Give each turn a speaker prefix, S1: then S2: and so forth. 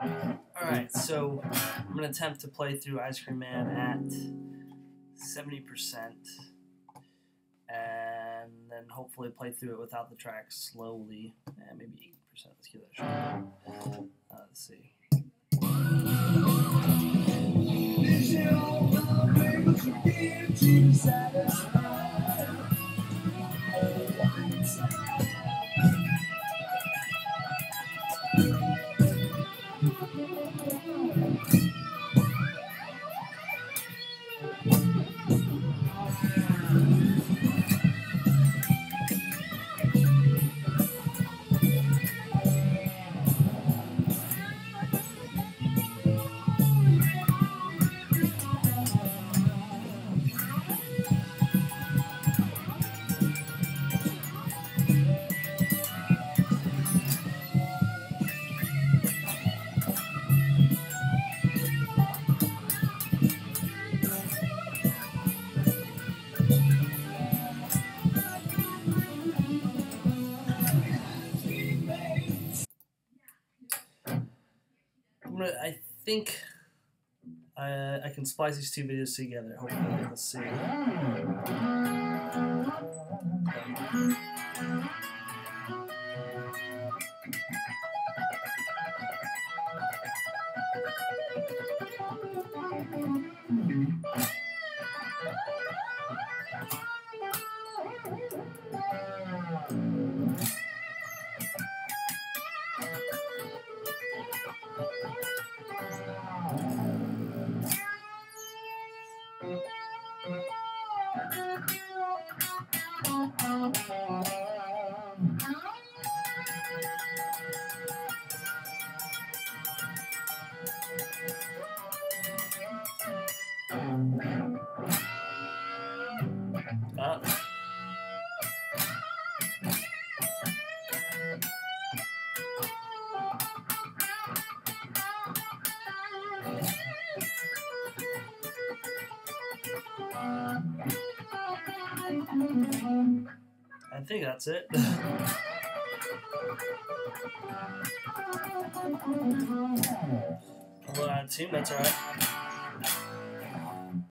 S1: Alright, so I'm going to attempt to play through Ice Cream Man at 70%, and then hopefully play through it without the tracks slowly, and maybe 80%. Let's give that a shot. Let's see. I think I can splice these two videos together. Hopefully, let's see. I think that's it. A little out of tune, that's alright.